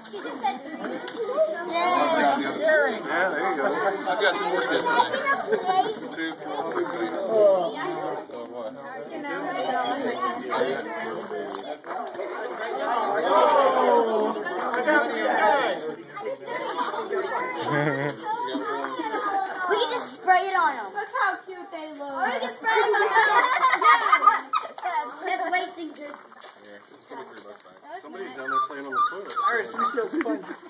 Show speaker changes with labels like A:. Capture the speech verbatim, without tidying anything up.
A: Yeah, there you go. I've got two more kids today. Two, four, two, three, four. So what?
B: We can just spray it on them.
C: Look how cute they look.
B: Or we can spray it on them. That's wasting good.
A: Somebody's down there playing on the toilet.
D: Iris, we still sponge.